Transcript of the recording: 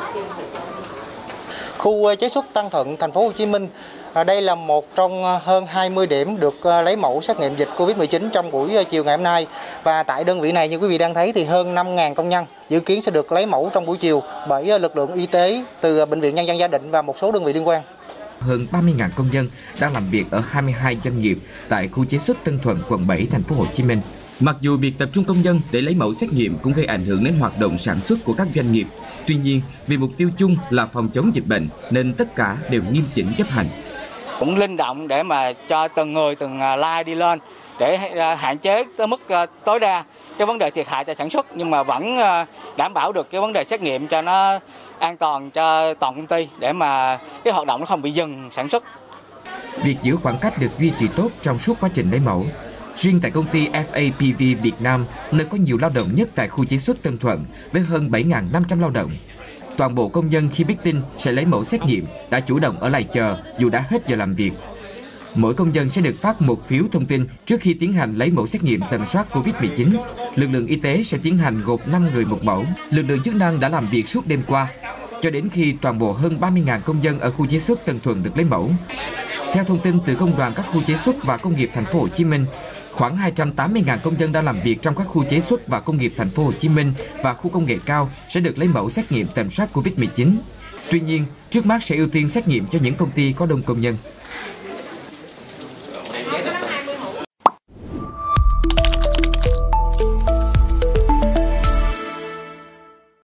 Khu chế xuất Tân Thuận, thành phố Hồ Chí Minh, đây là một trong hơn 20 điểm được lấy mẫu xét nghiệm dịch Covid-19 trong buổi chiều ngày hôm nay. Và tại đơn vị này như quý vị đang thấy thì hơn 5.000 công nhân dự kiến sẽ được lấy mẫu trong buổi chiều bởi lực lượng y tế từ Bệnh viện Nhân dân Gia Định và một số đơn vị liên quan. Hơn 30.000 công nhân đang làm việc ở 22 doanh nghiệp tại khu chế xuất Tân Thuận, quận 7, thành phố Hồ Chí Minh. Mặc dù việc tập trung công nhân để lấy mẫu xét nghiệm cũng gây ảnh hưởng đến hoạt động sản xuất của các doanh nghiệp, tuy nhiên vì mục tiêu chung là phòng chống dịch bệnh nên tất cả đều nghiêm chỉnh chấp hành. Cũng linh động để mà cho từng người từng line đi lên để hạn chế tới mức tối đa cái vấn đề thiệt hại cho sản xuất, nhưng mà vẫn đảm bảo được cái vấn đề xét nghiệm cho nó an toàn cho toàn công ty để mà cái hoạt động nó không bị dừng sản xuất. Việc giữ khoảng cách được duy trì tốt trong suốt quá trình lấy mẫu. Riêng tại công ty FAPV Việt Nam, nơi có nhiều lao động nhất tại khu chế xuất Tân Thuận với hơn 7.500 lao động. Toàn bộ công nhân khi biết tin sẽ lấy mẫu xét nghiệm đã chủ động ở lại chờ dù đã hết giờ làm việc. Mỗi công dân sẽ được phát một phiếu thông tin trước khi tiến hành lấy mẫu xét nghiệm tầm soát Covid-19. Lực lượng y tế sẽ tiến hành gộp 5 người một mẫu. Lực lượng chức năng đã làm việc suốt đêm qua, cho đến khi toàn bộ hơn 30.000 công dân ở khu chế xuất Tân Thuận được lấy mẫu. Theo thông tin từ Công đoàn các khu chế xuất và công nghiệp thành phố Hồ Chí Minh, khoảng 280.000 công dân đang làm việc trong các khu chế xuất và công nghiệp thành phố Hồ Chí Minh và khu công nghệ cao sẽ được lấy mẫu xét nghiệm tầm soát Covid-19. Tuy nhiên, trước mắt sẽ ưu tiên xét nghiệm cho những công ty có đông công nhân.